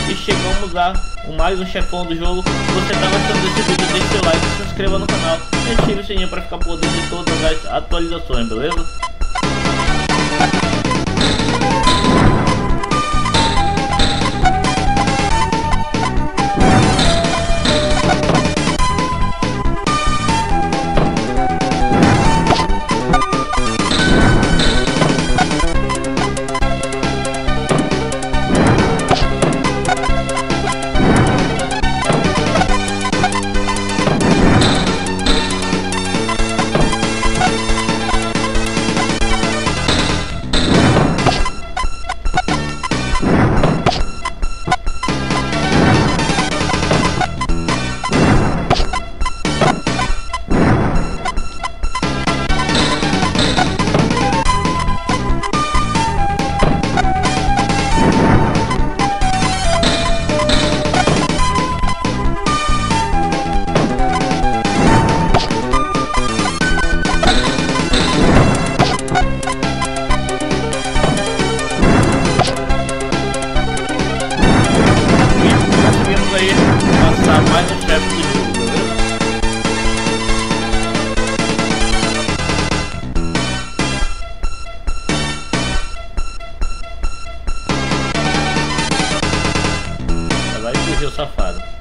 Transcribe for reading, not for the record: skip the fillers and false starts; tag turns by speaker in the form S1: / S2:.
S1: E chegamos a mais um chefão do jogo. Se você tá gostando desse vídeo, deixe seu like, se inscreva no canal e ative o sininho para ficar por dentro de todas as atualizações, beleza? Passar mais um chefe do jogo, beleza? Agora fugiu o safado.